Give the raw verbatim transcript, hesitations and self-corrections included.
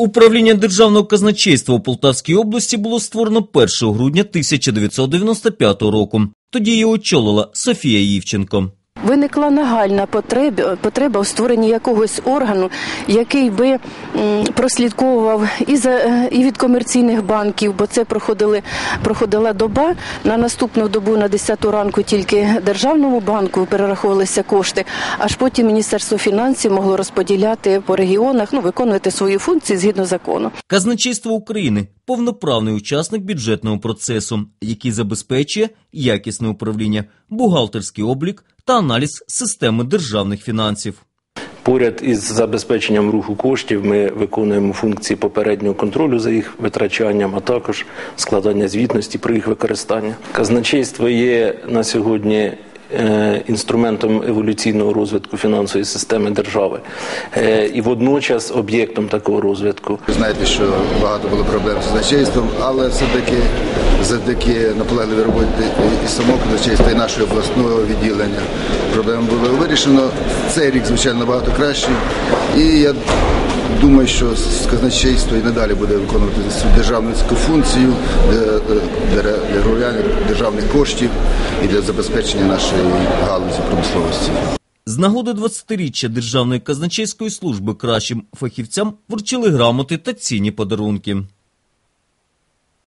Управління Державного казначейства у Полтавській області було створено першого грудня тисяча дев'ятсот дев'яносто п'ятого року. Тоді її очолила Софія Івченко. Виникла нагальна потреба, потреба у створенні якогось органу, який би м, прослідковував і, за, і від комерційних банків, бо це проходили, проходила доба. На наступну добу на десяту ранку тільки Державному банку перераховувалися кошти, аж потім Міністерство фінансів могло розподіляти по регіонах, ну, виконувати свої функції згідно закону. Казначейство України – повноправний учасник бюджетного процесу, який забезпечує якісне управління, бухгалтерський облік та аналіз системи державних фінансів. Поряд із забезпеченням руху коштів ми виконуємо функції попереднього контролю за їх витрачанням, а також складання звітності про їх використання. Казначейство є на сьогодні інструментом еволюційного розвитку фінансової системи держави і водночас об'єктом такого розвитку. Ви знаєте, що багато було проблем з казначейством, але все-таки завдяки наполегливій роботі і самого казначейства, і нашого обласного відділення проблеми було вирішено. Цей рік, звичайно, набагато кращий. І я думаю, що казначейство і надалі буде виконувати свою державну функцію для регулювання державних коштів і для забезпечення нашої галузі промисловості. З нагоди двадцятиріччя Державної казначейської служби кращим фахівцям вручили грамоти та цінні подарунки.